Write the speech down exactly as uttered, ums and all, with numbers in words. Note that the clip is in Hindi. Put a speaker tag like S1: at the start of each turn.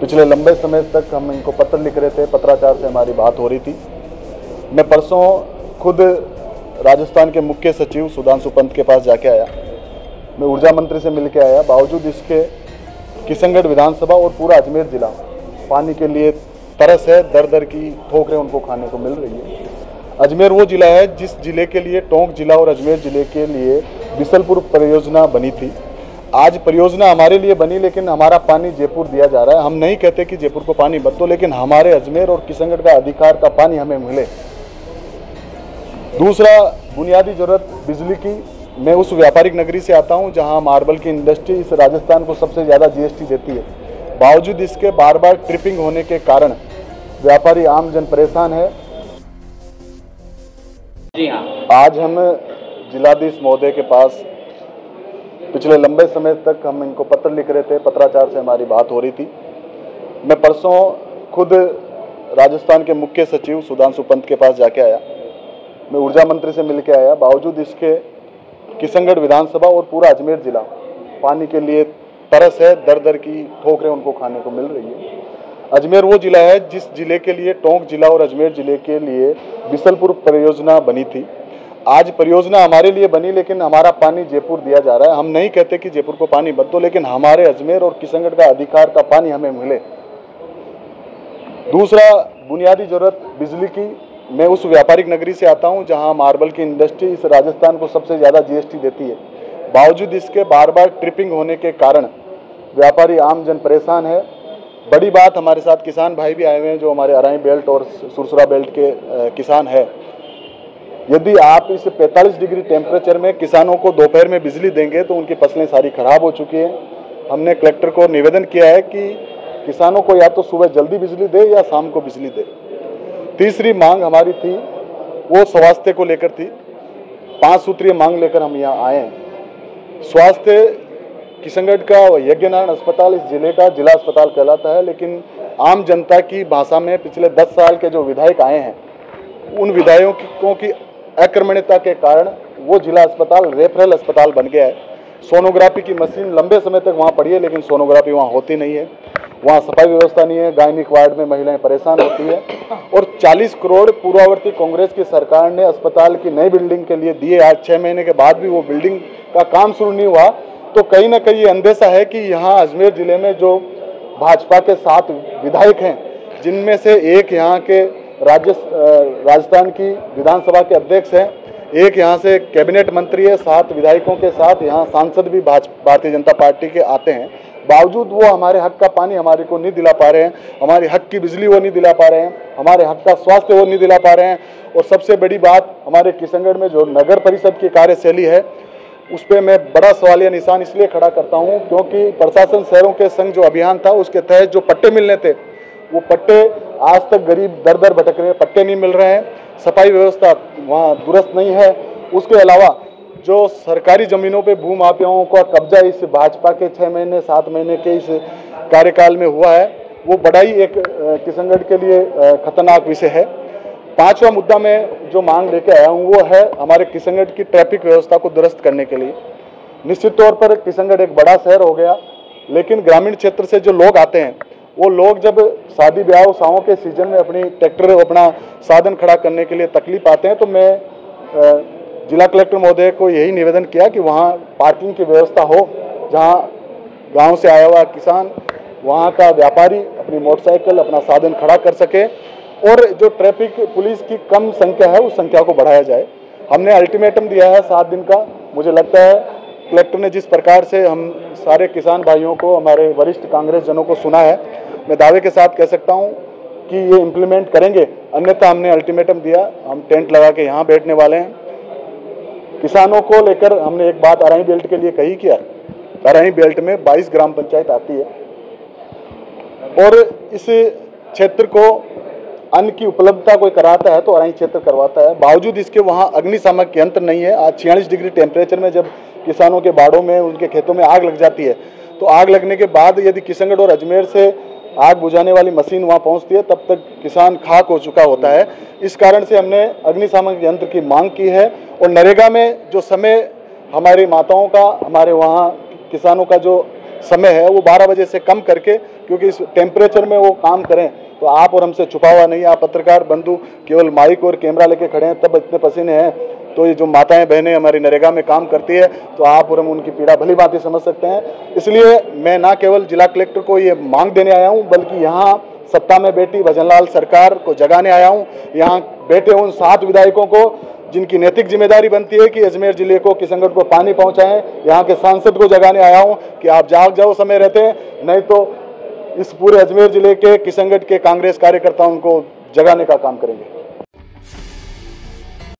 S1: पिछले लंबे समय तक हम इनको पत्र लिख रहे थे, पत्राचार से हमारी बात हो रही थी। मैं परसों खुद राजस्थान के मुख्य सचिव सुधांशु पंत के पास जाके आया, मैं ऊर्जा मंत्री से मिल के आया। बावजूद इसके किशनगढ़ विधानसभा और पूरा अजमेर जिला पानी के लिए तरस है, दर दर की ठोकरें उनको खाने को मिल रही है। अजमेर वो जिला है जिस जिले के लिए टोंक जिला और अजमेर जिले के लिए बिसलपुर परियोजना बनी थी। आज परियोजना हमारे लिए बनी, लेकिन हमारा पानी जयपुर दिया जा रहा है। हम नहीं कहते कि जयपुर को पानी मत दो, लेकिन हमारे अजमेर और किशनगढ़ का अधिकार का पानी हमें मिले। दूसरा, बुनियादी जरूरत बिजली की। मैं उस व्यापारिक नगरी से आता हूं जहां मार्बल की इंडस्ट्री इस राजस्थान को सबसे ज़्यादा जीएसटी देती है। बावजूद इसके बार बार ट्रिपिंग होने के कारण व्यापारी आम जन परेशान है।
S2: जी हाँ,
S1: आज हम जिलाधीश महोदय के पास पिछले लंबे समय तक हम इनको पत्र लिख रहे थे, पत्राचार से हमारी बात हो रही थी। मैं परसों खुद राजस्थान के मुख्य सचिव सुधांशु पंत के पास जाके आया, मैं ऊर्जा मंत्री से मिल के आया। बावजूद इसके किशनगढ़ विधानसभा और पूरा अजमेर जिला पानी के लिए तरस है, दर दर की ठोकरें उनको खाने को मिल रही है। अजमेर वो जिला है जिस जिले के लिए टोंक जिला और अजमेर जिले के लिए बिसलपुर परियोजना बनी थी। आज परियोजना हमारे लिए बनी, लेकिन हमारा पानी जयपुर दिया जा रहा है। हम नहीं कहते कि जयपुर को पानी मत दो, लेकिन हमारे अजमेर और किशनगढ़ का अधिकार का पानी हमें मिले। दूसरा, बुनियादी जरूरत बिजली की। मैं उस व्यापारिक नगरी से आता हूं जहां मार्बल की इंडस्ट्री इस राजस्थान को सबसे ज़्यादा जीएसटी देती है। बावजूद इसके बार बार ट्रिपिंग होने के कारण व्यापारी आम जन परेशान है। बड़ी बात, हमारे साथ किसान भाई भी आए हुए हैं जो हमारे अराई बेल्ट और सुरसुरा बेल्ट के किसान है। यदि आप इस पैंतालीस डिग्री टेम्परेचर में किसानों को दोपहर में बिजली देंगे तो उनकी फसलें सारी खराब हो चुकी हैं। हमने कलेक्टर को निवेदन किया है कि किसानों को या तो सुबह जल्दी बिजली दे या शाम को बिजली दे। तीसरी मांग हमारी थी वो स्वास्थ्य को लेकर थी। पांच सूत्रीय मांग लेकर हम यहाँ आए हैं। स्वास्थ्य, किशनगढ़ का यज्ञनारायण अस्पताल इस जिले का जिला अस्पताल कहलाता है, लेकिन आम जनता की भाषा में पिछले दस साल के जो विधायक आए हैं, उन विधायकों की अक्रमण्यता के कारण वो जिला अस्पताल रेफरल अस्पताल बन गया है। सोनोग्राफी की मशीन लंबे समय तक वहाँ पड़ी है, लेकिन सोनोग्राफी वहाँ होती नहीं है। वहाँ सफाई व्यवस्था नहीं है, गायनिक वार्ड में महिलाएं परेशान होती है। और चालीस करोड़ पूर्ववर्ती कांग्रेस की सरकार ने अस्पताल की नई बिल्डिंग के लिए दिए। आज छः महीने के बाद भी वो बिल्डिंग का काम शुरू नहीं हुआ। तो कहीं ना कहीं ये अंदेशा है कि यहाँ अजमेर जिले में जो भाजपा के सात विधायक हैं, जिनमें से एक यहाँ के राज्य राजस्थान की विधानसभा के अध्यक्ष हैं, एक यहाँ से कैबिनेट मंत्री है, सात विधायकों के साथ यहाँ सांसद भी भारतीय जनता पार्टी के आते हैं। बावजूद वो हमारे हक का पानी हमारे को नहीं दिला पा रहे हैं, हमारे हक की बिजली वो नहीं दिला पा रहे हैं, हमारे हक का स्वास्थ्य वो नहीं दिला पा रहे हैं। और सबसे बड़ी बात, हमारे किशनगढ़ में जो नगर परिषद की कार्यशैली है उस पर मैं बड़ा सवालिया निशान इसलिए खड़ा करता हूँ क्योंकि प्रशासन शहरों के संघ जो अभियान था उसके तहत जो पट्टे मिलने थे, वो पट्टे आज तक गरीब दर दर भटक रहे हैं, पट्टे नहीं मिल रहे हैं। सफाई व्यवस्था वहाँ दुरुस्त नहीं है। उसके अलावा जो सरकारी ज़मीनों पे भू माफियाओं का कब्जा इस भाजपा के छः महीने सात महीने के इस कार्यकाल में हुआ है, वो बड़ा ही एक किशनगढ़ के लिए खतरनाक विषय है। पांचवा मुद्दा मैं जो मांग लेके आया हूँ वो है हमारे किशनगढ़ की ट्रैफिक व्यवस्था को दुरुस्त करने के लिए। निश्चित तौर पर किशनगढ़ एक बड़ा शहर हो गया, लेकिन ग्रामीण क्षेत्र से जो लोग आते हैं, वो लोग जब शादी ब्याह उत्सवों के सीजन में अपनी ट्रैक्टर अपना साधन खड़ा करने के लिए तकलीफ आते हैं, तो मैं जिला कलेक्टर महोदय को यही निवेदन किया कि वहाँ पार्किंग की व्यवस्था हो, जहाँ गांव से आया हुआ किसान, वहाँ का व्यापारी अपनी मोटरसाइकिल अपना साधन खड़ा कर सके और जो ट्रैफिक पुलिस की कम संख्या है उस संख्या को बढ़ाया जाए। हमने अल्टीमेटम दिया है सात दिन का। मुझे लगता है कलेक्टर ने जिस प्रकार से हम सारे किसान भाइयों को, हमारे वरिष्ठ कांग्रेस जनों को सुना है, मैं दावे के साथ कह सकता हूं कि ये इम्प्लीमेंट करेंगे। अन्यथा हमने अल्टीमेटम दिया, हम टेंट लगा के यहाँ बैठने वाले हैं। किसानों को लेकर हमने एक बात अराई बेल्ट के लिए कही किया, अराई बेल्ट में बाईस ग्राम पंचायत आती है और इस क्षेत्र को अन्न की उपलब्धता कोई कराता है तो अराई क्षेत्र करवाता है। बावजूद इसके वहाँ अग्निशामक यंत्र नहीं है। आज छियालीस डिग्री टेम्परेचर में जब किसानों के बाड़ों में, उनके खेतों में आग लग जाती है, तो आग लगने के बाद यदि किशनगढ़ और अजमेर से आग बुझाने वाली मशीन वहाँ पहुँचती है, तब तक किसान खाक हो चुका होता है। इस कारण से हमने अग्निशामक यंत्र की मांग की है। और नरेगा में जो समय हमारी माताओं का, हमारे वहाँ किसानों का जो समय है वो बारह बजे से कम करके क्योंकि इस टेम्परेचर में वो काम करें तो आप और हमसे छुपा हुआ नहीं है। आप पत्रकार बंधु केवल माइक और कैमरा लेके खड़े हैं तब इतने पसीने हैं, तो ये जो माताएं बहनें हमारी नरेगा में काम करती है तो आप और हम उनकी पीड़ा भली भांति समझ सकते हैं। इसलिए मैं ना केवल जिला कलेक्टर को ये मांग देने आया हूँ, बल्कि यहाँ सत्ता में बैठी भजनलाल सरकार को जगाने आया हूँ। यहाँ बैठे उन सात विधायकों को जिनकी नैतिक जिम्मेदारी बनती है कि अजमेर जिले को, किशनगढ़ को पानी पहुंचाएं, यहाँ के सांसद को जगाने आया हूँ कि आप जाग जाओ समय रहते हैं, नहीं तो इस पूरे अजमेर जिले के, किशनगढ़ के कांग्रेस कार्यकर्ताओं को जगाने का काम करेंगे।